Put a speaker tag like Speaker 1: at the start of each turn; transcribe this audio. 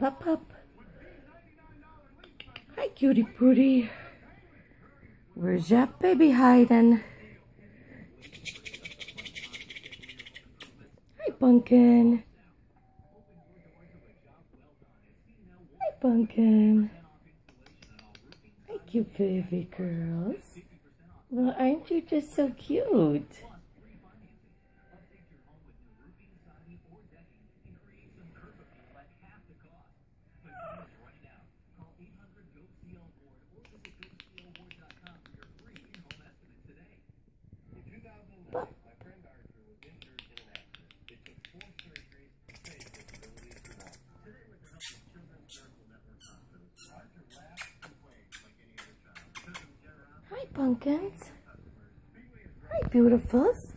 Speaker 1: Pop, pop. Hi, cutie pootie. Where's that baby hiding? Hi, Bunkin. Hi, Bunkin. Hi, cute baby girls. Well, aren't you just so cute? Hi, pumpkins. Hi, beautifuls.